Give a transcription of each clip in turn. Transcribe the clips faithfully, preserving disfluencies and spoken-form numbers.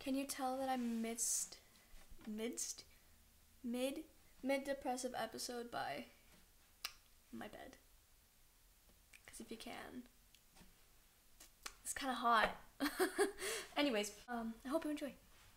Can you tell that I'm midst, midst, mid, mid-depressive episode by my bed? Because if you can, it's kind of hot. Anyways, um, I hope you enjoy.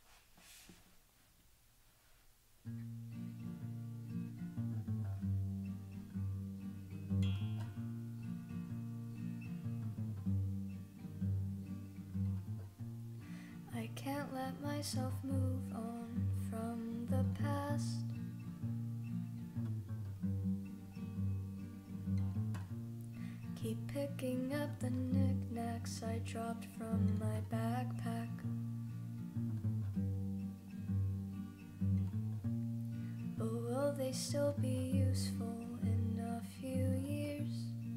I can't let myself move on from the past. Keep picking up the knickknacks I dropped from my backpack. But will they still be useful in a few years?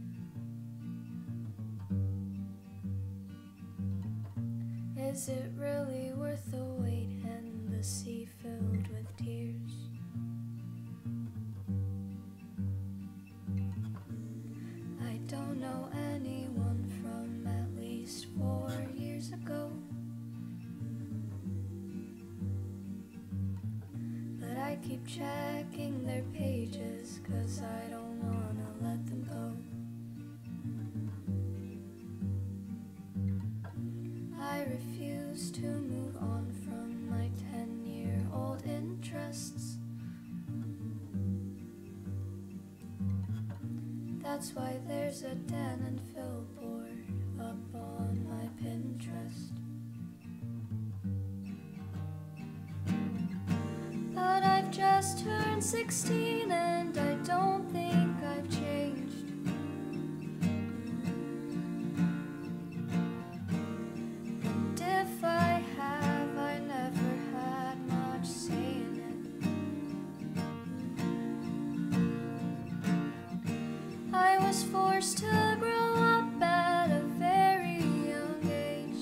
Is it really worth the wait and the sea filled with tears? I don't know anyone from at least four years ago, but I keep checking their pages 'cause I don't wanna let them go. I refuse to move on from my ten-year-old interests. That's why there's a Dan and Phil board up on my Pinterest. But I've just turned sixteen and I don't think I've changed. And if I have, I never had much say in it. I was forced to grow up at a very young age,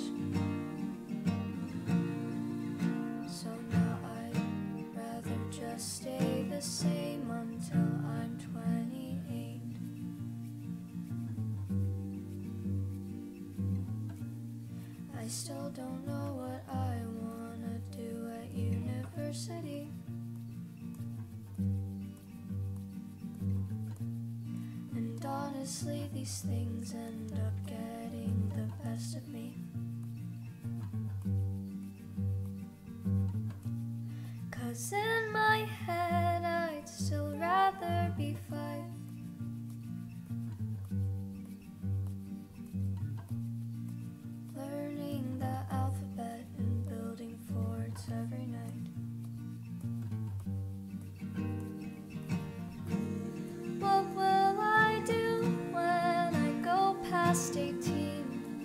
so now I'd rather just stay the same until I'm twenty-eight. I still don't know what I wanna do at university. And honestly, these things end up getting the best of me. 'Cause in my head, I'd still rather be five. Learning the alphabet and building forts every night. What will I do when I go past eighteen?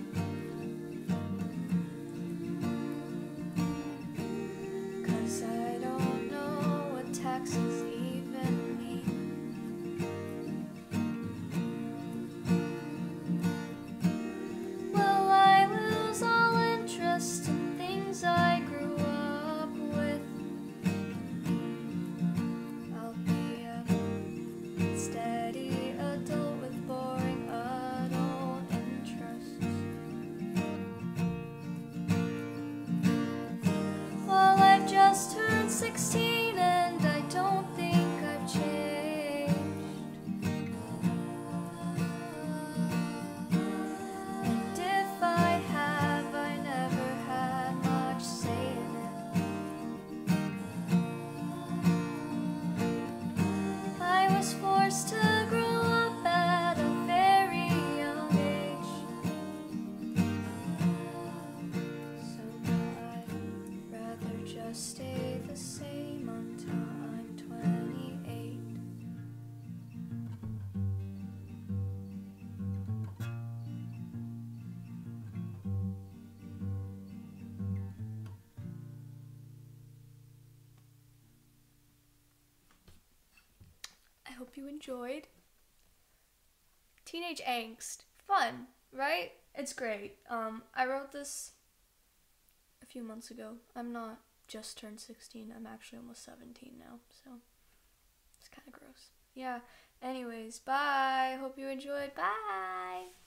'Cause I don't know what taxes even mean. Will I lose all interest in things I grew up with? I'll be a steady adult with boring adult interests. Well, I've just turned sixteen and I don't think I've changed. And if I have, I never had much say in it. I was forced to grow up at a very young age, so now I'd rather just stay the same until I'm twenty-eight. I hope you enjoyed. Teenage angst. Fun, right? It's great. Um, I wrote this a few months ago. I'm not just turned sixteen. I'm actually almost seventeen now, so it's kind of gross. Yeah. Anyways, bye. Hope you enjoyed. Bye.